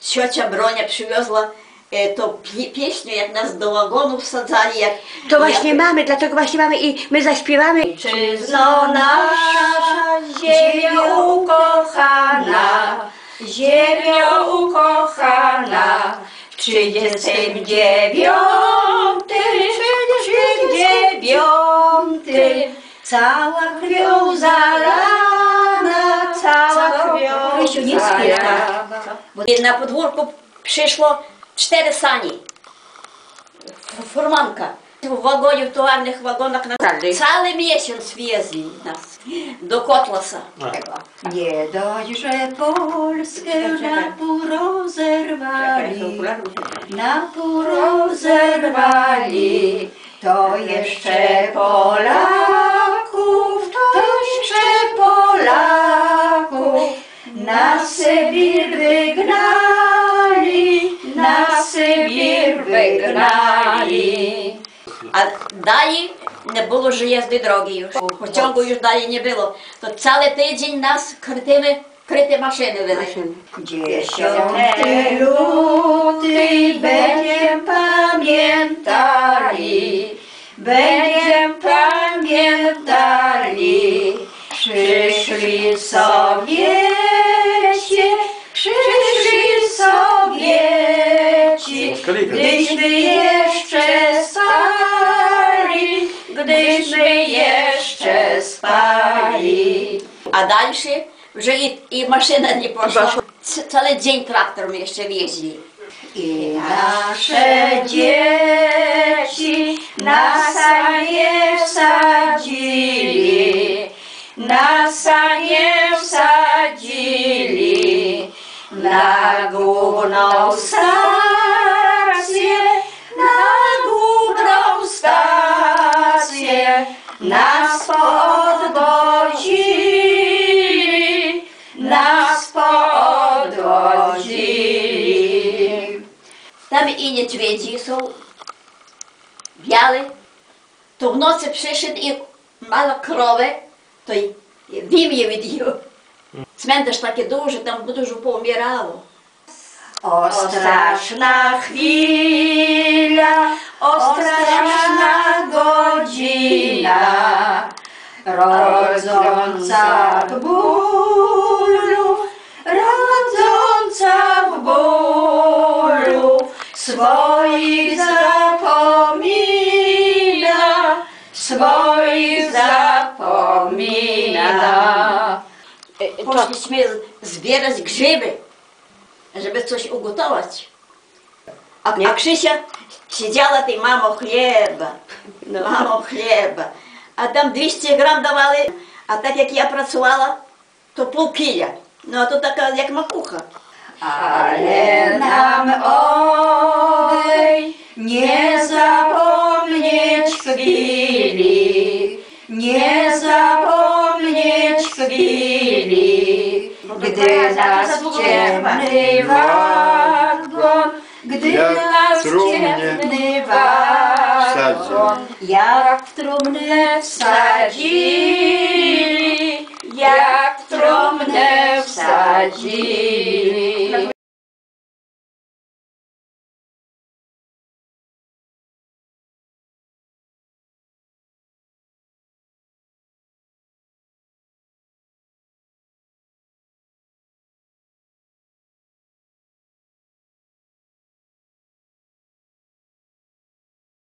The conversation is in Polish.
ciocia Bronia przywiozła tą pieśnię, jak nas do wagonu wsadzali. To właśnie mamy, dlatego właśnie mamy i my zaśpiewamy. Ojczyzno nasza, ziemio ukochana, ziemio ukochana, w 39, cała krwią zalana, cała krwią zalana. Na podwórku przyszło 4 sani, furmanka. W wagonie, w towarnych wagonach cały miesiąc wieźli nas do Kotlasa. Nie dość, że Polskę na pół rozerwali, to jeszcze Polaków, na Sybir wygnali, A dalej nie było już jazdy drogi już. Pociągu już dalej nie było. To cały tydzień nas kryte maszyny były. 10 luty będziemy pamiętali, przyszli Sowieci, gdyśmy jeszcze spali. A dalsze, że i maszyna nie poszła. Cały dzień traktorem jeszcze wieźli. I nasze dzieci na sanie wsadzili, na główną stację, nas podwodzili. Tam i niedźwiedzi są białe, to w nocy przyszedł i mała krowę, to i wimie widział. Cmentarz taki duży, tam dużo poumierało. O straszna chwila, o straszna godzina, rodząca w bólu, swoich zapomina. Poszliśmy zbierać grzyby, żeby coś ugotować. A Krzysia siedziała tej mamo chleba. A tam 200 gram dawali, a tak jak ja pracowała, to pół kila. No a to taka jak makucha. Ale nam nie zapomnieć chwili, gdy nas ciemny wagon, jak w trumnę wsadzili,